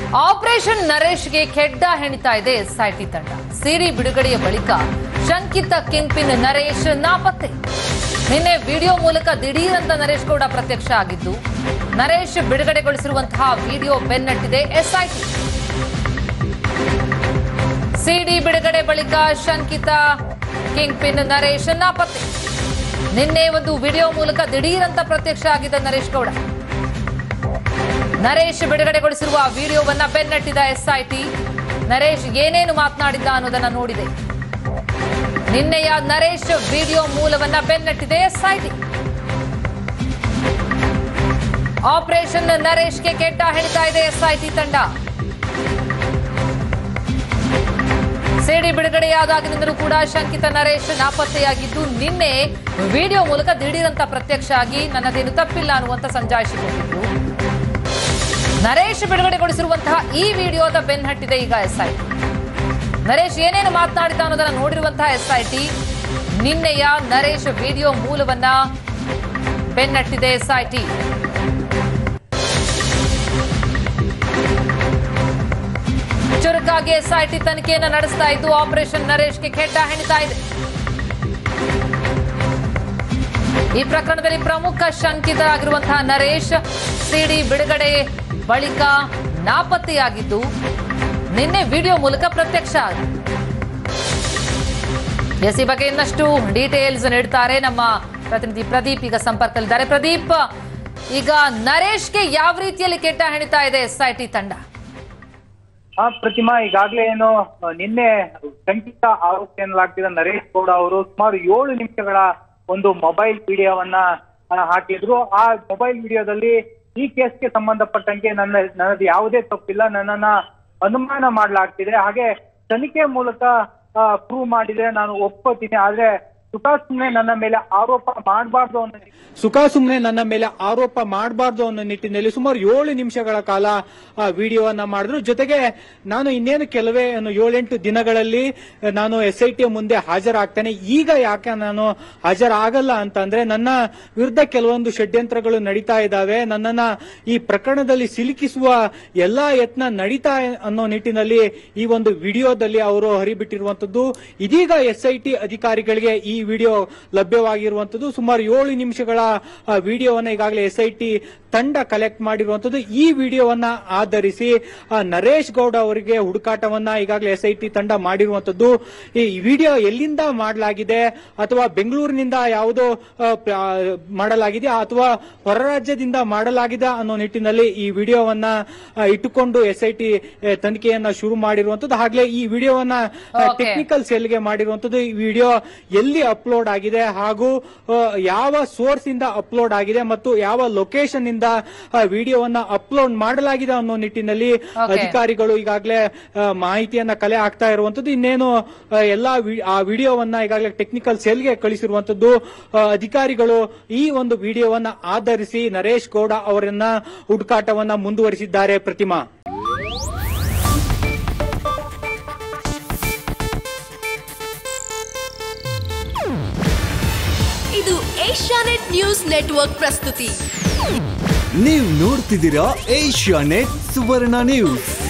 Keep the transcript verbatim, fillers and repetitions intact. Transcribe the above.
Operation ನರೇಶ್ಗೆ ಕೆಡ್ಡ ಹೆಣಿತಾ ಇದೆ SIT ತಂಡ. ಸಿಡಿ ಬಿಡುಗಡೆಯ ಬಳಿಕ ಶಂಕಿತ ಕಿಂಗ್ ಪಿನ್ ನರೇಶ್ ನಾಪತ್ತೆ. ನಿನ್ನೆ ವಿಡಿಯೋ ಮೂಲಕ ದಿಢೀರಂತ ನರೇಶ್ ಗೌಡ ಪ್ರತ್ಯಕ್ಷ ಆಗಿದ್ದು, ನರೇಶ್ ಬಿಡುಗಡೆಗೊಳಿಸಿರುವಂತಹ ವಿಡಿಯೋ ಬೆನ್ನಟ್ಟಿದೆ ಎಸ್ಐಟಿ. ಸಿಡಿ ಬಿಡುಗಡೆ ಬಳಿಕ ಶಂಕಿತ ಕಿಂಗ್ ಪಿನ್ ನರೇಶ್ ನಾಪತ್ತೆ. ನಿನ್ನೆ ಒಂದು ವಿಡಿಯೋ ಮೂಲಕ ದಿಢೀರಂತ ಪ್ರತ್ಯಕ್ಷ ಆಗಿದ್ದ ನರೇಶ್ ಗೌಡ. ನರೇಶ್ ಬಿಡುಗಡೆಗೊಳಿಸಿರುವ ವಿಡಿಯೋವನ್ನ ಬೆನ್ನಟ್ಟಿದ ಎಸ್ಐಟಿ. ನರೇಶ್ ಏನೇನು ಮಾತನಾಡಿದ್ದ ಅನ್ನೋದನ್ನ ನೋಡಿದೆ. ನಿನ್ನೆಯ ನರೇಶ್ ವಿಡಿಯೋ ಮೂಲವನ್ನ ಬೆನ್ನಟ್ಟಿದೆ ಎಸ್ಐಟಿ. ಆಪರೇಷನ್ ನರೇಶ್ಗೆ ಕೆಡ್ಡ ಹೆಣಿತಾ ಇದೆ ಎಸ್ಐಟಿ ತಂಡ. ಸಿಡಿ ಬಿಡುಗಡೆಯಾದಾಗಿನಿಂದಲೂ ಕೂಡ ಶಂಕಿತ ನರೇಶ್ ನಾಪತ್ತೆಯಾಗಿದ್ದು, ನಿನ್ನೆ ವಿಡಿಯೋ ಮೂಲಕ ದಿಢೀರಂತ ಪ್ರತ್ಯಕ್ಷ ಆಗಿ ನನ್ನದೇನು ತಪ್ಪಿಲ್ಲ ಅನ್ನುವಂತ ಸಂಜಾಯಿಸಿಕೊಂಡಿದ್ದು, ನರೇಶ್ ಬಿಡುಗಡೆಗೊಳಿಸಿರುವಂತಹ ಈ ವಿಡಿಯೋದ ಬೆನ್ನಟ್ಟಿದೆ ಈಗ ಎಸ್ಐಟಿ. ನರೇಶ್ ಏನೇನು ಮಾತನಾಡಿದ ಅನ್ನೋದನ್ನ ನೋಡಿರುವಂತಹ ಎಸ್ಐಟಿ ನಿನ್ನೆಯ ನರೇಶ್ ವಿಡಿಯೋ ಮೂಲವನ್ನ ಬೆನ್ನಟ್ಟಿದೆ ಎಸ್ಐಟಿ. ಚುರುಕಾಗಿ ಎಸ್ಐಟಿ ತನಿಖೆಯನ್ನು ನಡೆಸ್ತಾ ಇದ್ದು, ಆಪರೇಷನ್ ನರೇಶ್ಗೆ ಕೆಡ್ಡ ಹೆಣಿತಾ ಇದೆ. ಈ ಪ್ರಕರಣದಲ್ಲಿ ಪ್ರಮುಖ ಶಂಕಿತರಾಗಿರುವಂತಹ ನರೇಶ್ ಸಿಡಿ ಬಿಡುಗಡೆ ಬಳಿಕ ನಾಪತ್ತೆಯಾಗಿದ್ದು, ನಿನ್ನೆ ವಿಡಿಯೋ ಮೂಲಕ ಪ್ರತ್ಯಕ್ಷ ಆಗಿದೆ. ಎಸ್ ಈ ಬಗ್ಗೆ ಇನ್ನಷ್ಟು ಡೀಟೇಲ್ಸ್ ನೀಡುತ್ತಾರೆ ನಮ್ಮ ಪ್ರತಿನಿಧಿ ಪ್ರದೀಪ್. ಈಗ ಸಂಪರ್ಕದಲ್ಲಿದ್ದಾರೆ. ಪ್ರದೀಪ್, ಈಗ ನರೇಶ್ಗೆ ಯಾವ ರೀತಿಯಲ್ಲಿ ಕೆಟ್ಟ ಹೆಣಿತಾ ಇದೆ ಎಸ್ಐಟಿ ತಂಡ? ಆ ಪ್ರತಿಮಾ, ಈಗಾಗಲೇ ಏನು ನಿನ್ನೆ ಶಂಕಿತ ಆರೋಪಿ ಎನ್ನಲಾಗ್ತಿದ್ದ ನರೇಶ್ ಗೌಡ ಅವರು ಸುಮಾರು ಏಳು ನಿಮಿಷಗಳ ಒಂದು ಮೊಬೈಲ್ ವಿಡಿಯೋವನ್ನ ಹಾಕಿದ್ರು. ಆ ಮೊಬೈಲ್ ವಿಡಿಯೋದಲ್ಲಿ ಈ ಕೇಸ್ಗೆ ಸಂಬಂಧಪಟ್ಟಂಗೆ ನನ್ನ ನನ್ನದು ಯಾವುದೇ ತಪ್ಪಿಲ್ಲ, ನನ್ನನ್ನ ಅನುಮಾನ ಮಾಡಲಾಗ್ತಿದೆ, ಹಾಗೆ ತನಿಖೆ ಮೂಲಕ ಪ್ರೂವ್ ಮಾಡಿದ್ರೆ ನಾನು ಒಪ್ಕೋತೀನಿ, ಆದ್ರೆ ಸುಖ ಸುಮ್ಮನೆ ನನ್ನ ಮೇಲೆ ಆರೋಪ ಮಾಡಬಾರ್ದು ಅನ್ನೋ ಸುಖ ಸುಮ್ಮನೆ ನನ್ನ ಮೇಲೆ ಆರೋಪ ಮಾಡಬಾರ್ದು ಅನ್ನೋ ನಿಟ್ಟಿನಲ್ಲಿ ಸುಮಾರು ಏಳು ನಿಮಿಷಗಳ ಕಾಲ ಆ ವಿಡಿಯೋವನ್ನ ಮಾಡಿದ್ರು. ಜೊತೆಗೆ ನಾನು ಇನ್ನೇನು ಕೆಲವೇ ಏಳೆಂಟು ದಿನಗಳಲ್ಲಿ ನಾನು ಎಸ್ ಐ ಟಿ ಮುಂದೆ ಹಾಜರಾಗ್ತೇನೆ, ಈಗ ಯಾಕೆ ನಾನು ಹಾಜರಾಗಲ್ಲ ಅಂತಂದ್ರೆ ನನ್ನ ವಿರುದ್ಧ ಕೆಲವೊಂದು ಷಡ್ಯಂತ್ರಗಳು ನಡೀತಾ ಇದ್ದಾವೆ, ನನ್ನನ್ನ ಈ ಪ್ರಕರಣದಲ್ಲಿ ಸಿಲುಕಿಸುವ ಎಲ್ಲಾ ಯತ್ನ ನಡೀತಾ ಅನ್ನೋ ನಿಟ್ಟಿನಲ್ಲಿ ಈ ಒಂದು ವಿಡಿಯೋದಲ್ಲಿ ಅವರು ಹರಿಬಿಟ್ಟಿರುವಂತದ್ದು. ಇದೀಗ ಎಸ್ ಐ ಟಿ ಅಧಿಕಾರಿಗಳಿಗೆ ಈ ವಿಡಿಯೋ ಲಭ್ಯವಾಗಿರುವಂತದ್ದು. ಸುಮಾರು ಏಳು ನಿಮಿಷಗಳ ವಿಡಿಯೋವನ್ನ ಈಗಾಗಲೇ ಎಸ್ ಐ ಟಿ ತಂಡ ಕಲೆಕ್ಟ್ ಮಾಡಿರುವಂತದ್ದು. ಈ ವಿಡಿಯೋವನ್ನ ಆಧರಿಸಿ ನರೇಶ್ ಗೌಡ ಅವರಿಗೆ ಹುಡುಕಾಟವನ್ನ ಈಗಾಗಲೇ ಎಸ್ ಐ ಟಿ ತಂಡ ಮಾಡಿರುವಂತದ್ದು. ಈ ವಿಡಿಯೋ ಎಲ್ಲಿಂದ ಮಾಡಲಾಗಿದೆ ಅಥವಾ ಬೆಂಗಳೂರಿನಿಂದ ಯಾವುದೋ ಮಾಡಲಾಗಿದೆ ಅಥವಾ ಹೊರ ರಾಜ್ಯದಿಂದ ಮಾಡಲಾಗಿದೆ ಅನ್ನೋ ನಿಟ್ಟಿನಲ್ಲಿ ಈ ವಿಡಿಯೋವನ್ನ ಇಟ್ಟುಕೊಂಡು ಎಸ್ ಐ ಟಿ ತನಿಖೆಯನ್ನ ಶುರು ಮಾಡಿರುವಂತದ್ದು. ಹಾಗಲೇ ಈ ವಿಡಿಯೋವನ್ನ ಟೆಕ್ನಿಕಲ್ ಸೆಲ್ಗೆ ಮಾಡಿರುವಂತದ್ದು. ಈ ವಿಡಿಯೋ ಎಲ್ಲಿ ಅಪ್ಲೋಡ್ ಆಗಿದೆ ಹಾಗೂ ಯಾವ ಸೋರ್ಸ್ ಇಂದ ಅಪ್ಲೋಡ್ ಆಗಿದೆ ಮತ್ತು ಯಾವ ಲೊಕೇಶನ್ ಇಂದ ವಿಡಿಯೋವನ್ನ ಅಪ್ಲೋಡ್ ಮಾಡಲಾಗಿದೆ ಅನ್ನೋ ನಿಟ್ಟಿನಲ್ಲಿ ಅಧಿಕಾರಿಗಳು ಈಗಾಗಲೇ ಮಾಹಿತಿಯನ್ನ ಕಲೆ ಹಾಕ್ತಾ ಇರುವಂತದ್ದು. ಇನ್ನೇನು ಎಲ್ಲಾ ಆ ವಿಡಿಯೋವನ್ನ ಈಗಾಗಲೇ ಟೆಕ್ನಿಕಲ್ ಸೆಲ್ಗೆ ಕಳಿಸಿರುವಂತದ್ದು. ಅಧಿಕಾರಿಗಳು ಈ ಒಂದು ವಿಡಿಯೋವನ್ನ ಆಧರಿಸಿ ನರೇಶ್ ಗೌಡ ಅವರನ್ನ ಹುಡುಕಾಟವನ್ನ ಮುಂದುವರಿಸಿದ್ದಾರೆ. ಪ್ರತಿಮಾ, ಇದು ಏಷ್ಯಾನೆಟ್ ನ್ಯೂಸ್ ನೆಟ್ವರ್ಕ್ ಪ್ರಸ್ತುತಿ. ನೀವು ನೋಡ್ತಿದ್ದೀರಾ ಏಷ್ಯಾನೆಟ್ ಸುವರ್ಣ ನ್ಯೂಸ್.